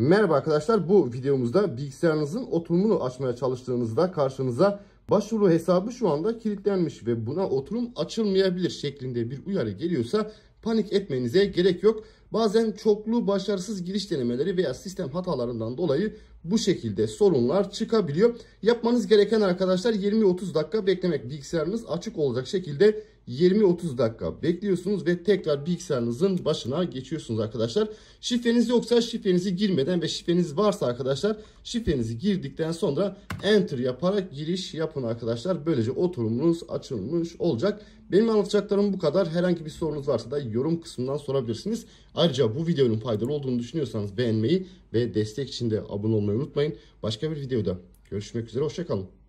Merhaba arkadaşlar, bu videomuzda bilgisayarınızın oturumunu açmaya çalıştığınızda karşınıza başvuru hesabı şu anda kilitlenmiş ve buna oturum açılmayabilir şeklinde bir uyarı geliyorsa panik etmenize gerek yok. Bazen çoklu başarısız giriş denemeleri veya sistem hatalarından dolayı bu şekilde sorunlar çıkabiliyor. Yapmanız gereken arkadaşlar 20-30 dakika beklemek. Bilgisayarınız açık olacak şekilde 20-30 dakika bekliyorsunuz ve tekrar bilgisayarınızın başına geçiyorsunuz arkadaşlar. Şifreniz yoksa şifrenizi girmeden ve şifreniz varsa arkadaşlar şifrenizi girdikten sonra enter yaparak giriş yapın arkadaşlar. Böylece oturumunuz açılmış olacak. Benim anlatacaklarım bu kadar. Herhangi bir sorunuz varsa da yorum kısmından sorabilirsiniz. Ayrıca bu videonun faydalı olduğunu düşünüyorsanız beğenmeyi ve destek için de abone olmayı unutmayın. Başka bir videoda görüşmek üzere. Hoşça kalın.